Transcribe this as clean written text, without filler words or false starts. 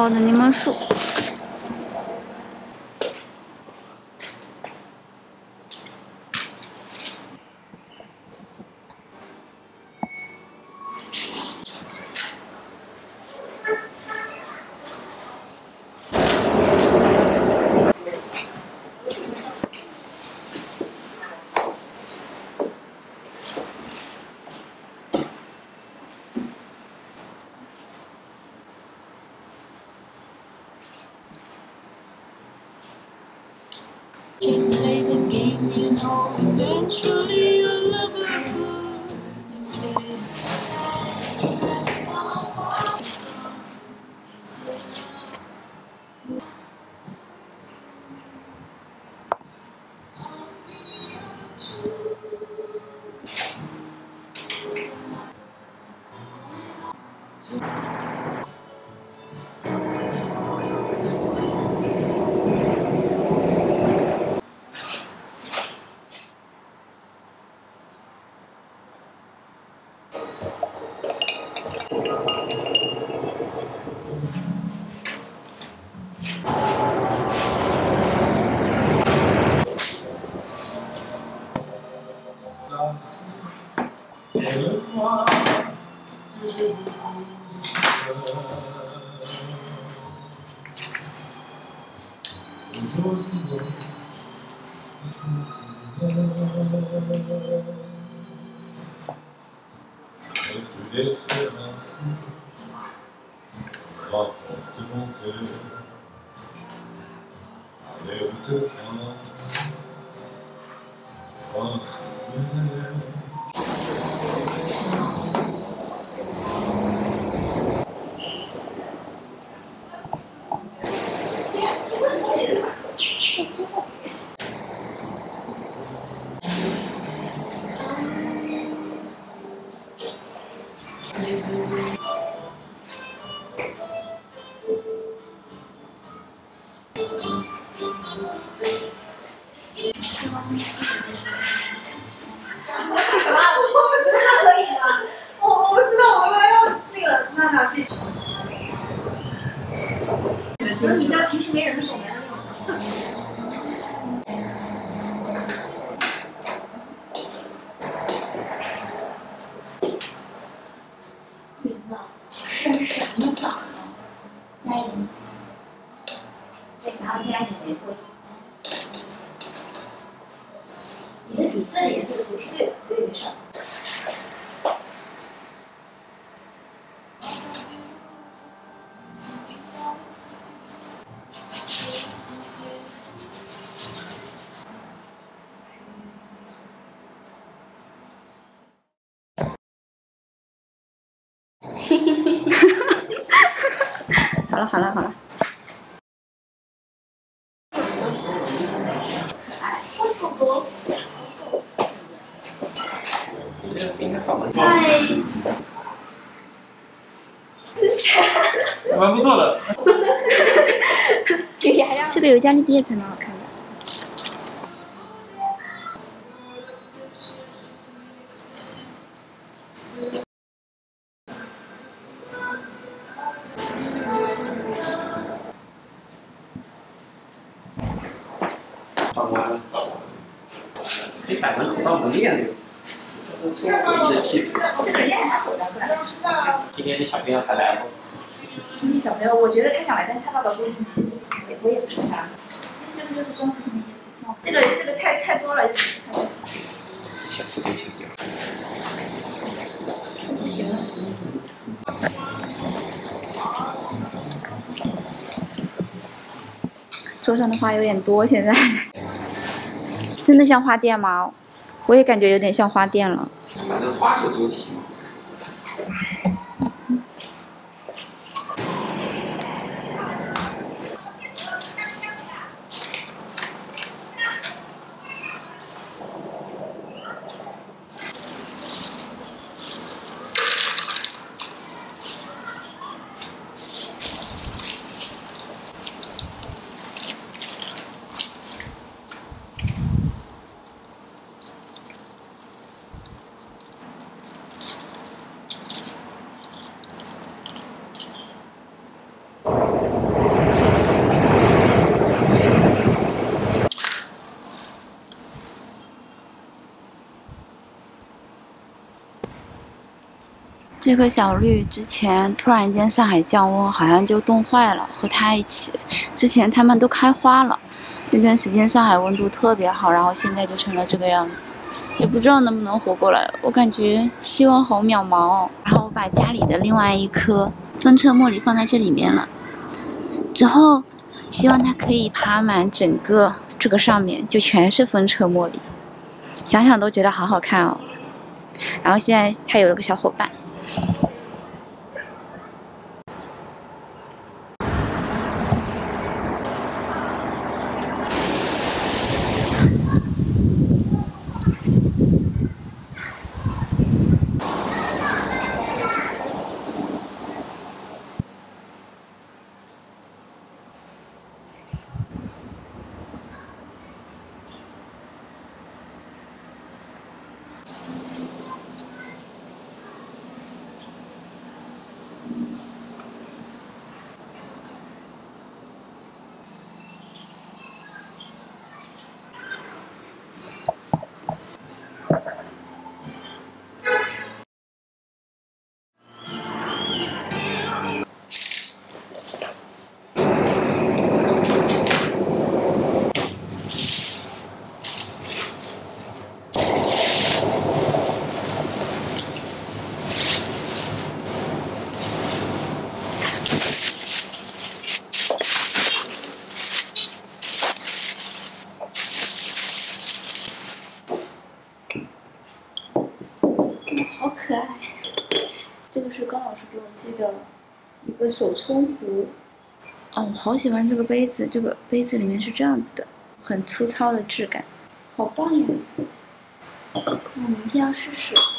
高的柠檬树。 Just play the game, you know, eventually your lover would say. 你知道平时没人的时候，没人用。云呢？生什么枣呢？加一点籽，对，然后加一点玫瑰。你的底色的颜色的图是对的，所以没事儿。 好了好了好了。 嗨， 蛮不错的。 这个有加利叶才蛮好看的。 放完了，可以摆门口当门面的，多一气氛。 这个人家让他走的，不然他知道。 今天这小朋友还来吗？ 今天小朋友，我觉得他想来，但是他爸爸不允许。我也不是他。其实这个就是装饰性的叶子，挺好。这个太多了，就是差不多。 下次可以请教。 不行了。 桌上的花有点多，现在真的像花店吗？我也感觉有点像花店了。 反正花是主体嘛。 这个小绿之前突然间上海降温，好像就冻坏了，和它一起。之前它们都开花了，那段时间上海温度特别好，然后现在就成了这个样子，也不知道能不能活过来。我感觉希望好渺茫哦。然后我把家里的另外一颗风车茉莉放在这里面了，之后希望它可以爬满整个这个上面，就全是风车茉莉，想想都觉得好好看哦。然后现在它有了个小伙伴。好可爱！这个是高老师给我寄的一个手冲壶。哦，我好喜欢这个杯子，这个杯子里面是这样子的，很粗糙的质感，好棒呀！我明天要试试。